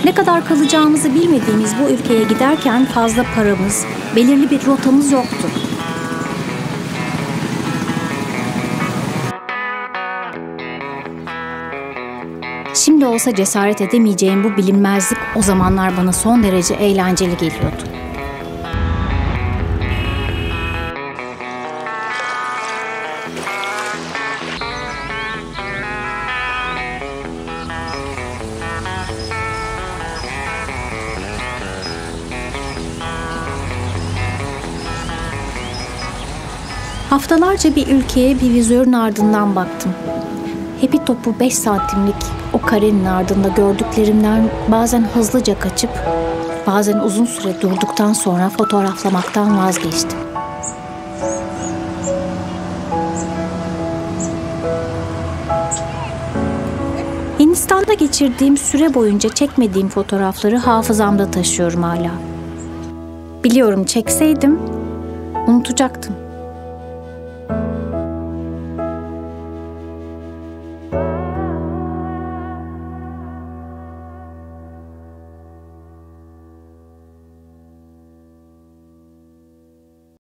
Ne kadar kalacağımızı bilmediğimiz bu ülkeye giderken fazla paramız, belirli bir rotamız yoktu. Şimdi olsa cesaret edemeyeceğim bu bilinmezlik o zamanlar bana son derece eğlenceli geliyordu. Haftalarca bir ülkeye bir vizörün ardından baktım. Hepi topu 5 santimlik o karenin ardında gördüklerimden bazen hızlıca kaçıp, bazen uzun süre durduktan sonra fotoğraflamaktan vazgeçtim. Hindistan'da geçirdiğim süre boyunca çekmediğim fotoğrafları hafızamda taşıyorum hala. Biliyorum çekseydim unutacaktım.